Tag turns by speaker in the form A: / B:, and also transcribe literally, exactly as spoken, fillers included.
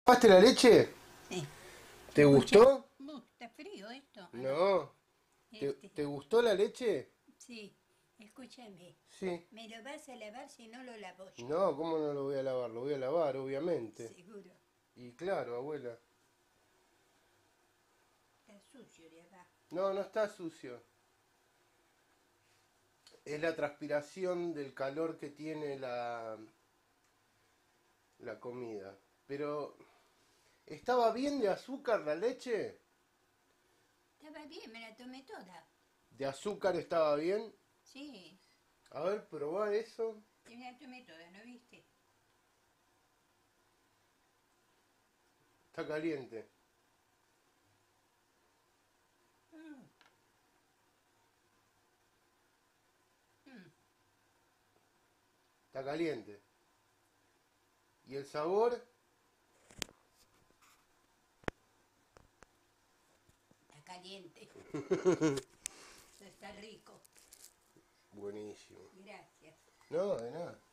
A: ¿Tomaste la leche?
B: Sí.
A: ¿Te
B: Escucha,
A: gustó?
B: uh, está frío esto.
A: No. ¿Te,
B: Este,
A: te gustó la leche?
B: sí, escúchame.
A: Sí.
B: ¿Me lo vas a lavar si no lo lavo yo?
A: No, ¿cómo no lo voy a lavar? Lo voy a lavar, obviamente.
B: Seguro.
A: Y claro, abuela.
B: Está sucio de abajo.
A: No, no está sucio. Es la transpiración del calor que tiene la, la comida. Pero, ¿estaba bien de azúcar la leche?
B: Estaba bien, me la tomé toda.
A: ¿De azúcar estaba bien?
B: Sí,
A: A ver, probá eso.
B: me la tomé toda, ¿no viste?
A: Está caliente.
B: Mm. Mm.
A: Está caliente. ¿Y el sabor?
B: Está caliente. Está rico.
A: Buenísimo.
B: Gracias.
A: No, de nada.